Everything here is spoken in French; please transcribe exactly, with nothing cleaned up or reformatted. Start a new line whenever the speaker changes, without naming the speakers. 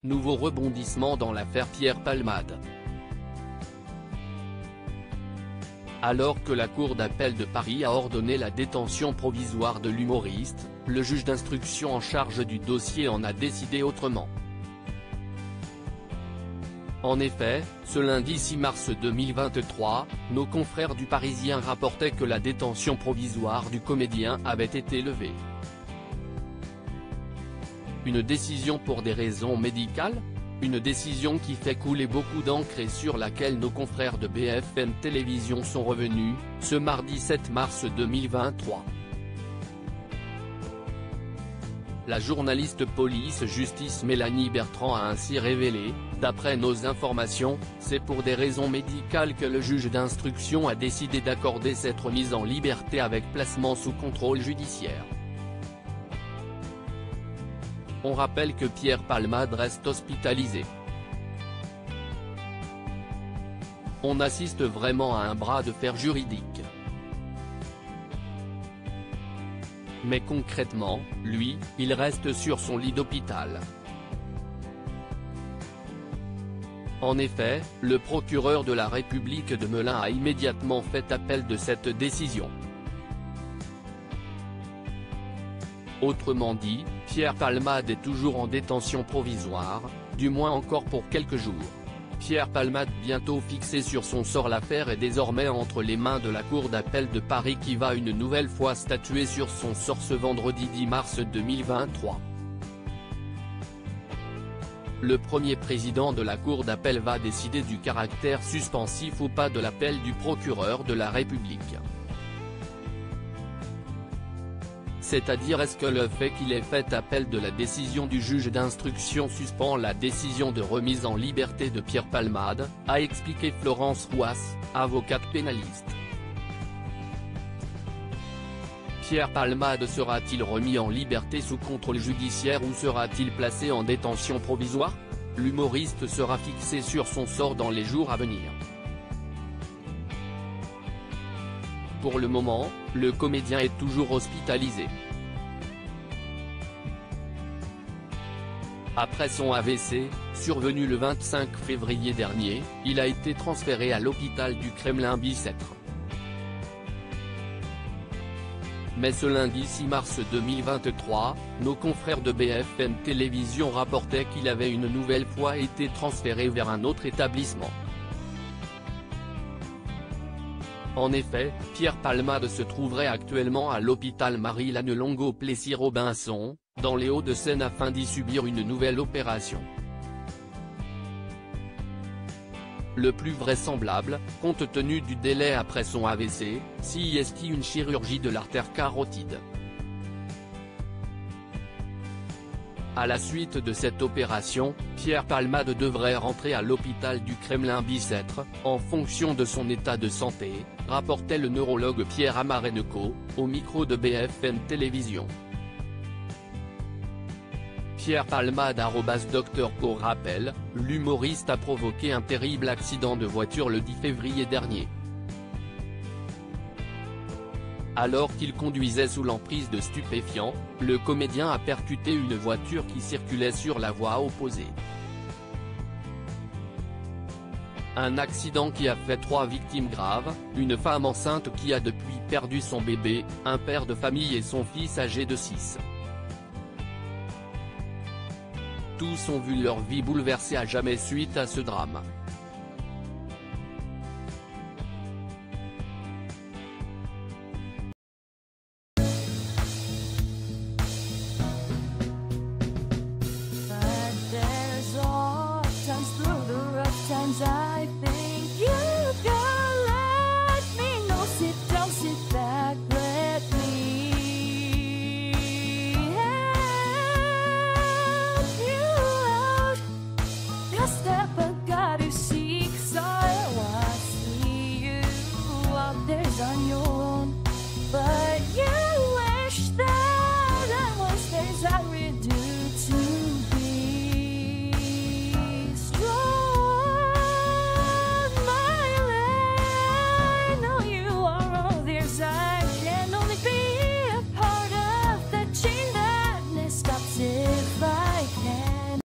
nouveau rebondissement dans l'affaire Pierre Palmade. Alors que la Cour d'appel de Paris a ordonné la détention provisoire de l'humoriste, le juge d'instruction en charge du dossier en a décidé autrement. En effet, ce lundi six mars deux mille vingt-trois, nos confrères du Parisien rapportaient que la détention provisoire du comédien avait été levée. Une décision pour des raisons médicales ? Une décision qui fait couler beaucoup d'encre et sur laquelle nos confrères de B F M Télévision sont revenus, ce mardi sept mars deux mille vingt-trois. La journaliste police-justice Mélanie Bertrand a ainsi révélé, d'après nos informations, c'est pour des raisons médicales que le juge d'instruction a décidé d'accorder cette remise en liberté avec placement sous contrôle judiciaire. On rappelle que Pierre Palmade reste hospitalisé. On assiste vraiment à un bras de fer juridique. Mais concrètement, lui, il reste sur son lit d'hôpital. En effet, le procureur de la République de Melun a immédiatement fait appel de cette décision. Autrement dit, Pierre Palmade est toujours en détention provisoire, du moins encore pour quelques jours. Pierre Palmade bientôt fixé sur son sort. L'affaire est désormais entre les mains de la Cour d'appel de Paris qui va une nouvelle fois statuer sur son sort ce vendredi dix mars deux mille vingt-trois. Le premier président de la Cour d'appel va décider du caractère suspensif ou pas de l'appel du procureur de la République. C'est-à-dire est-ce que le fait qu'il ait fait appel de la décision du juge d'instruction suspend la décision de remise en liberté de Pierre Palmade, a expliqué Florence Rouas, avocate pénaliste. Pierre Palmade sera-t-il remis en liberté sous contrôle judiciaire ou sera-t-il placé en détention provisoire? L'humoriste sera fixé sur son sort dans les jours à venir. Pour le moment, le comédien est toujours hospitalisé. Après son A V C, survenu le vingt-cinq février dernier, il a été transféré à l'hôpital du Kremlin-Bicêtre. Mais ce lundi six mars deux mille vingt-trois, nos confrères de B F M Télévision rapportaient qu'il avait une nouvelle fois été transféré vers un autre établissement. En effet, Pierre Palmade se trouverait actuellement à l'hôpital Marie-Lannelongo-Plessis-Robinson, dans les Hauts-de-Seine afin d'y subir une nouvelle opération. Le plus vraisemblable, compte tenu du délai après son A V C, s'y est une chirurgie de l'artère carotide. À la suite de cette opération, Pierre Palmade devrait rentrer à l'hôpital du Kremlin-Bicêtre, en fonction de son état de santé, rapportait le neurologue Pierre Amareneko, au micro de B F M Télévision. Pierre Palmade arobase docteur pour rappel, l'humoriste a provoqué un terrible accident de voiture le dix février dernier. Alors qu'il conduisait sous l'emprise de stupéfiants, le comédien a percuté une voiture qui circulait sur la voie opposée. Un accident qui a fait trois victimes graves, une femme enceinte qui a depuis perdu son bébé, un père de famille et son fils âgé de six. Tous ont vu leur vie bouleversée à jamais suite à ce drame.